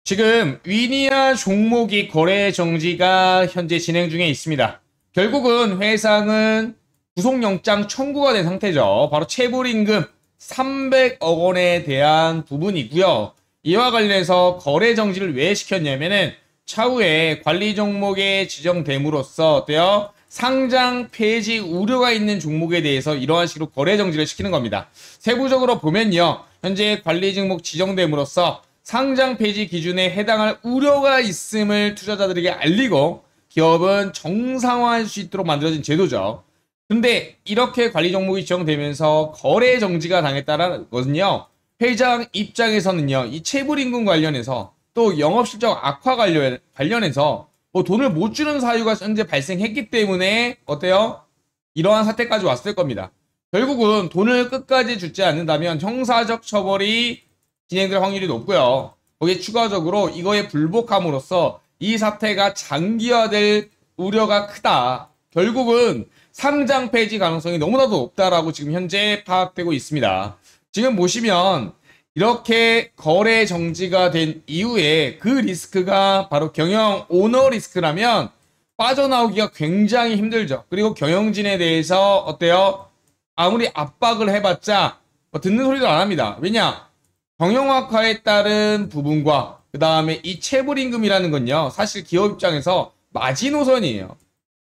지금 위니아 종목이 거래 정지가 현재 진행 중에 있습니다. 결국은 회상은 구속영장 청구가 된 상태죠. 바로 체불임금 300억 원에 대한 부분이고요. 이와 관련해서 거래 정지를 왜 시켰냐면은 차후에 관리 종목에 지정됨으로써 어때요? 상장 폐지 우려가 있는 종목에 대해서 이러한 식으로 거래 정지를 시키는 겁니다. 세부적으로 보면요. 현재 관리 종목 지정됨으로써 상장 폐지 기준에 해당할 우려가 있음을 투자자들에게 알리고 기업은 정상화할 수 있도록 만들어진 제도죠. 근데 이렇게 관리 종목이 지정되면서 거래 정지가 당했다는 것은요. 회장 입장에서는요. 이 체불임금 관련해서 또 영업실적 악화 관련해서 뭐 돈을 못 주는 사유가 현재 발생했기 때문에 어때요? 이러한 사태까지 왔을 겁니다. 결국은 돈을 끝까지 주지 않는다면 형사적 처벌이 진행될 확률이 높고요. 거기에 추가적으로 이거에 불복함으로써 이 사태가 장기화될 우려가 크다. 결국은 상장 폐지 가능성이 너무나도 높다라고 지금 현재 파악되고 있습니다. 지금 보시면 이렇게 거래 정지가 된 이후에 그 리스크가 바로 경영 오너 리스크라면 빠져나오기가 굉장히 힘들죠. 그리고 경영진에 대해서 어때요? 아무리 압박을 해봤자 듣는 소리도 안 합니다. 왜냐? 경영악화에 따른 부분과 그 다음에 이 체불임금이라는 건요. 사실 기업 입장에서 마지노선이에요.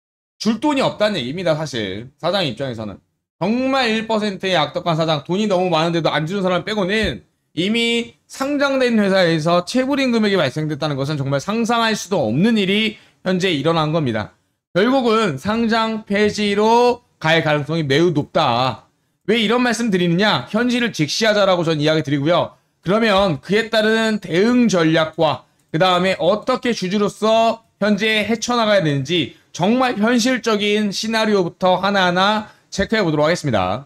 줄 돈이 없다는 얘기입니다. 사실 사장 입장에서는. 정말 1%의 악덕한 사장, 돈이 너무 많은데도 안 주는 사람 빼고는 이미 상장된 회사에서 체불임 금액이 발생됐다는 것은 정말 상상할 수도 없는 일이 현재 일어난 겁니다. 결국은 상장 폐지로 갈 가능성이 매우 높다. 왜 이런 말씀 드리느냐? 현실을 직시하자라고 전 이야기 드리고요. 그러면 그에 따른 대응 전략과 그 다음에 어떻게 주주로서 현재 헤쳐나가야 되는지 정말 현실적인 시나리오부터 하나하나 체크해 보도록 하겠습니다.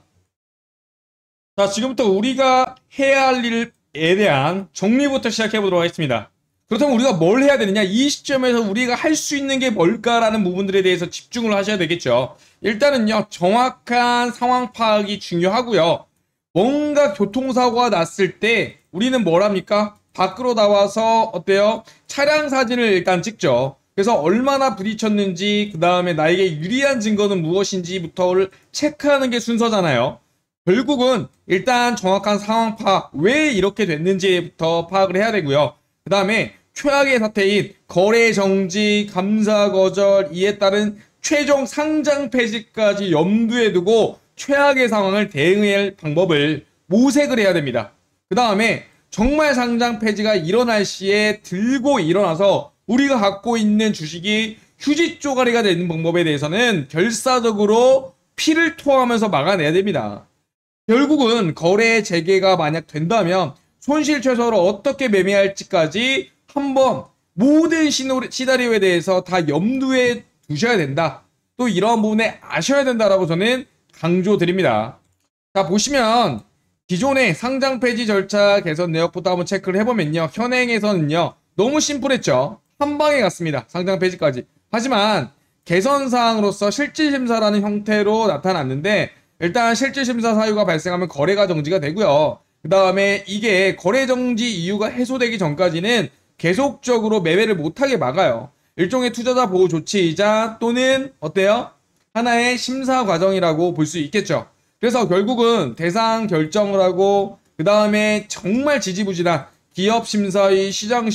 자, 지금부터 우리가 해야 할 일에 대한 정리부터 시작해 보도록 하겠습니다. 그렇다면 우리가 뭘 해야 되느냐? 이 시점에서 우리가 할 수 있는 게 뭘까라는 부분들에 대해서 집중을 하셔야 되겠죠. 일단은요, 정확한 상황 파악이 중요하고요. 뭔가 교통사고가 났을 때 우리는 뭘 합니까? 밖으로 나와서 어때요? 차량 사진을 일단 찍죠. 그래서 얼마나 부딪혔는지, 그 다음에 나에게 유리한 증거는 무엇인지부터를 체크하는 게 순서잖아요. 결국은 일단 정확한 상황 파악, 왜 이렇게 됐는지부터 파악을 해야 되고요. 그 다음에 최악의 사태인 거래 정지, 감사 거절, 이에 따른 최종 상장 폐지까지 염두에 두고 최악의 상황을 대응할 방법을 모색을 해야 됩니다. 그 다음에 정말 상장 폐지가 일어날 시에 들고 일어나서 우리가 갖고 있는 주식이 휴지 쪼가리가 되는 방법에 대해서는 결사적으로 피를 토하면서 막아내야 됩니다. 결국은 거래 재개가 만약 된다면 손실 최소로 어떻게 매매할지까지 한번 모든 시나리오에 대해서 다 염두에 두셔야 된다. 또 이러한 부분에 아셔야 된다라고 저는 강조드립니다. 자, 보시면 기존의 상장 폐지 절차 개선 내역부터 한번 체크를 해보면요. 현행에서는요. 너무 심플했죠. 한 방에 갔습니다. 상장 폐지까지. 하지만 개선사항으로서 실질심사라는 형태로 나타났는데 일단 실질심사 사유가 발생하면 거래가 정지가 되고요. 그 다음에 이게 거래 정지 이유가 해소되기 전까지는 계속적으로 매매를 못하게 막아요. 일종의 투자자 보호 조치이자 또는 어때요? 하나의 심사 과정이라고 볼 수 있겠죠. 그래서 결국은 대상 결정을 하고 그 다음에 정말 지지부진한 기업 심사위, 시장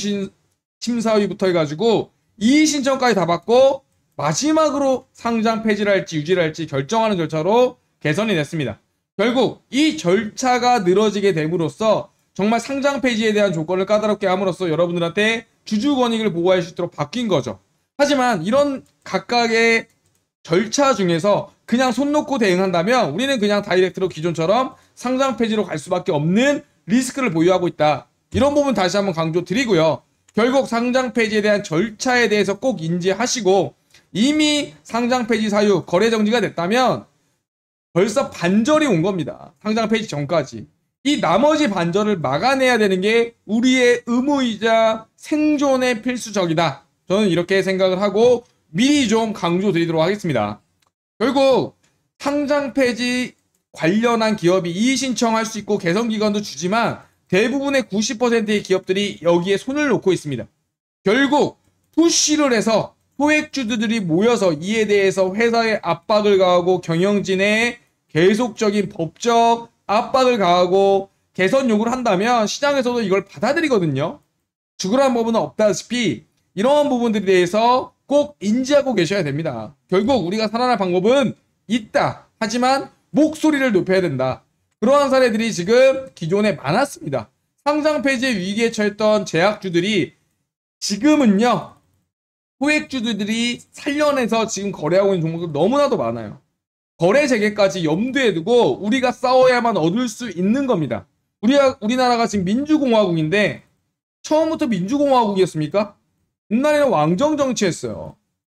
심사위부터 해가지고 이의 신청까지 다 받고 마지막으로 상장 폐지를 할지 유지를 할지 결정하는 절차로 개선이 됐습니다. 결국 이 절차가 늘어지게 됨으로써 정말 상장 폐지에 대한 조건을 까다롭게 함으로써 여러분들한테 주주 권익을 보호할 수 있도록 바뀐 거죠. 하지만 이런 각각의 절차 중에서 그냥 손 놓고 대응한다면 우리는 그냥 다이렉트로 기존처럼 상장 폐지로 갈 수밖에 없는 리스크를 보유하고 있다. 이런 부분 다시 한번 강조드리고요. 결국 상장 폐지에 대한 절차에 대해서 꼭 인지하시고 이미 상장 폐지 사유, 거래 정지가 됐다면 벌써 반절이 온 겁니다. 상장 폐지 전까지. 이 나머지 반절을 막아내야 되는 게 우리의 의무이자 생존의 필수적이다. 저는 이렇게 생각을 하고 미리 좀 강조드리도록 하겠습니다. 결국 상장 폐지 관련한 기업이 이의 신청할 수 있고 개선 기간도 주지만 대부분의 90%의 기업들이 여기에 손을 놓고 있습니다. 결국 푸시를 해서 소액주주들이 모여서 이에 대해서 회사에 압박을 가하고 경영진에 계속적인 법적 압박을 가하고 개선 요구를 한다면 시장에서도 이걸 받아들이거든요. 죽으라는 법은 없다시피 이런 부분들에 대해서 꼭 인지하고 계셔야 됩니다. 결국 우리가 살아날 방법은 있다. 하지만 목소리를 높여야 된다. 그러한 사례들이 지금 기존에 많았습니다. 상장 폐지 위기에 처했던 제약주들이 지금은요. 소액주들이 살려내서 지금 거래하고 있는 종목들 너무나도 많아요. 거래 재개까지 염두에 두고 우리가 싸워야만 얻을 수 있는 겁니다. 우리나라가 지금 민주공화국인데 처음부터 민주공화국이었습니까? 옛날에는 왕정 정치였어요.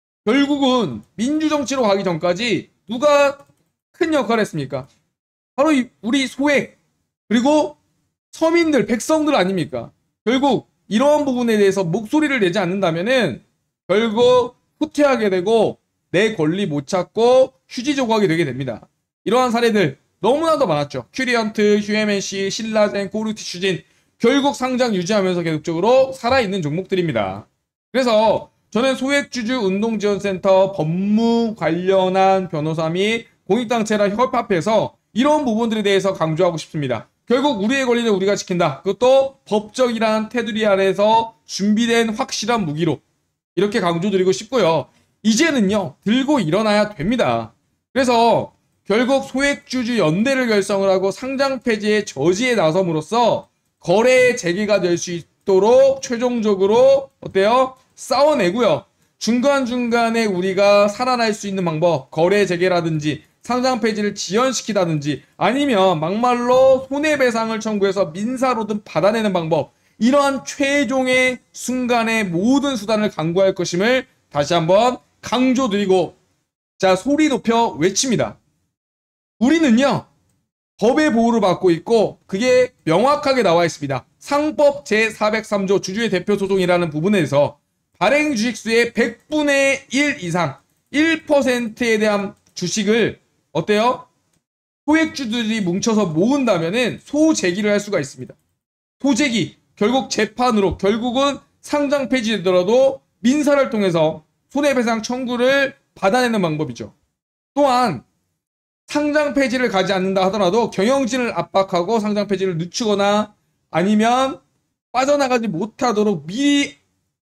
결국은 민주정치로 가기 전까지 누가 큰 역할을 했습니까? 바로 우리 소액 그리고 서민들, 백성들 아닙니까? 결국 이러한 부분에 대해서 목소리를 내지 않는다면은 결국 후퇴하게 되고 내 권리 못 찾고 휴지 조각이 되게 됩니다. 이러한 사례들 너무나도 많았죠. 큐리언트, 휴에맨시, 신라젠, 코르티슈진 결국 상장 유지하면서 계속적으로 살아있는 종목들입니다. 그래서 저는 소액주주 운동지원센터 법무 관련한 변호사 및 공익단체랑 협합해서 이런 부분들에 대해서 강조하고 싶습니다. 결국 우리의 권리는 우리가 지킨다. 그것도 법적이란 테두리 아래에서 준비된 확실한 무기로 이렇게 강조드리고 싶고요. 이제는요. 들고 일어나야 됩니다. 그래서 결국 소액주주 연대를 결성을 하고 상장 폐지의 저지에 나섬으로써 거래 재개가 될 수 있도록 최종적으로 어때요? 싸워내고요. 중간중간에 우리가 살아날 수 있는 방법, 거래 재개라든지 상장 폐지를 지연시키다든지 아니면 막말로 손해배상을 청구해서 민사로든 받아내는 방법, 이러한 최종의 순간의 모든 수단을 강구할 것임을 다시 한번 강조드리고, 자, 소리 높여 외칩니다. 우리는요, 법의 보호를 받고 있고 그게 명확하게 나와 있습니다. 상법 제403조 주주의 대표 소송이라는 부분에서 발행 주식수의 100분의 1 이상 1%에 대한 주식을 어때요? 소액주들이 뭉쳐서 모은다면은 소재기를 할 수가 있습니다. 소재기 결국 재판으로 결국은 상장 폐지되더라도 민사를 통해서 손해배상 청구를 받아내는 방법이죠. 또한 상장 폐지를 가지 않는다 하더라도 경영진을 압박하고 상장 폐지를 늦추거나 아니면 빠져나가지 못하도록 미리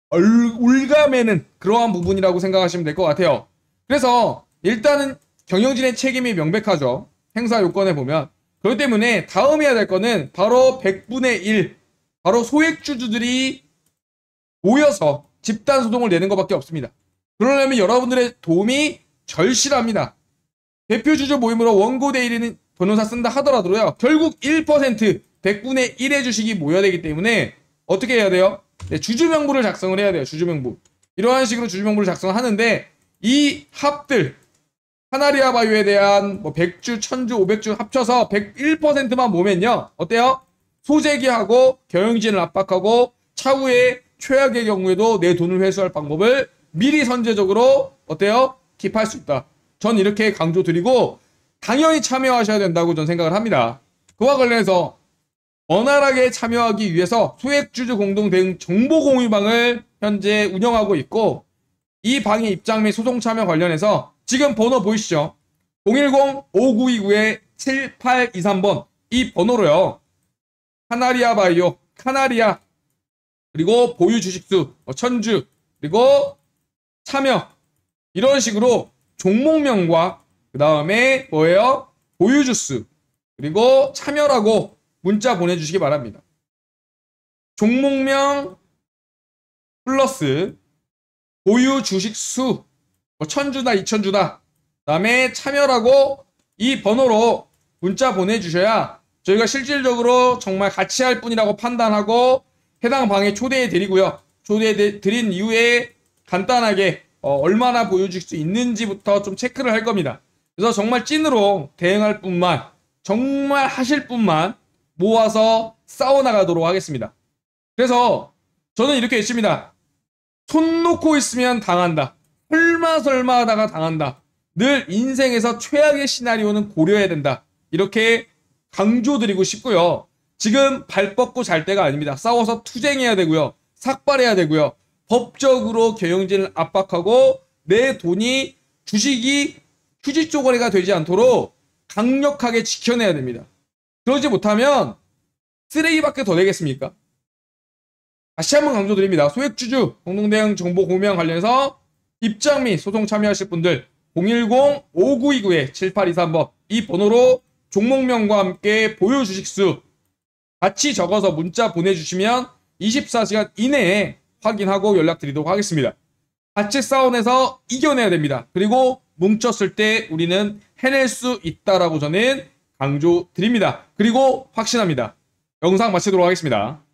올가매는 그러한 부분이라고 생각하시면 될 것 같아요. 그래서 일단은 경영진의 책임이 명백하죠. 행사 요건에 보면. 그렇기 때문에 다음 해야 될 거는 바로 100분의 1, 바로 소액주주들이 모여서 집단소송을 내는 것밖에 없습니다. 그러려면 여러분들의 도움이 절실합니다. 대표주주 모임으로 원고 대리인 변호사 쓴다 하더라도요. 결국 1%, 100분의 1의 주식이 모여야 되기 때문에 어떻게 해야 돼요? 네, 주주명부를 작성을 해야 돼요. 주주명부. 이러한 식으로 주주명부를 작성을 하는데 이 합들, 카나리아 바이오에 대한 뭐 100주, 1000주, 500주 합쳐서 101%만 모으면요. 어때요? 소재기하고 경영진을 압박하고 차후에 최악의 경우에도 내 돈을 회수할 방법을 미리 선제적으로 어때요? 킵할 수 있다. 전 이렇게 강조드리고 당연히 참여하셔야 된다고 전 생각을 합니다. 그와 관련해서 원활하게 참여하기 위해서 소액주주 공동대응 정보공유방을 현재 운영하고 있고 이 방의 입장 및 소송 참여 관련해서 지금 번호 보이시죠? 010-5929-7823번 이 번호로요. 카나리아 바이오, 카나리아 그리고 보유 주식수 1000주 그리고 참여 이런 식으로 종목명과 그 다음에 뭐예요? 보유 주수 그리고 참여라고 문자 보내주시기 바랍니다. 종목명 플러스 보유 주식수 1000주다 2000주다 그 다음에 참여라고 이 번호로 문자 보내주셔야 저희가 실질적으로 정말 같이 할 분이라고 판단하고 해당 방에 초대해 드리고요. 초대해 드린 이후에 간단하게 얼마나 보여줄 수 있는지부터 좀 체크를 할 겁니다. 그래서 정말 찐으로 대응할 분만 정말 하실 분만 모아서 싸워나가도록 하겠습니다. 그래서 저는 이렇게 했습니다. 손 놓고 있으면 당한다. 설마 하다가 당한다. 늘 인생에서 최악의 시나리오는 고려해야 된다. 이렇게 강조드리고 싶고요. 지금 발 뻗고 잘 때가 아닙니다. 싸워서 투쟁해야 되고요. 삭발해야 되고요. 법적으로 경영진을 압박하고 내 돈이 주식이 휴지 쪼가리가 되지 않도록 강력하게 지켜내야 됩니다. 그러지 못하면 쓰레기밖에 더 되겠습니까? 다시 한번 강조드립니다. 소액주주 공동대응 정보 공유와 관련해서 입장 및 소송 참여하실 분들 010-5929-7823번 이 번호로 종목명과 함께 보유 주식수 같이 적어서 문자 보내주시면 24시간 이내에 확인하고 연락드리도록 하겠습니다. 같이 싸워내서 이겨내야 됩니다. 그리고 뭉쳤을 때 우리는 해낼 수 있다라고 저는 강조드립니다. 그리고 확신합니다. 영상 마치도록 하겠습니다.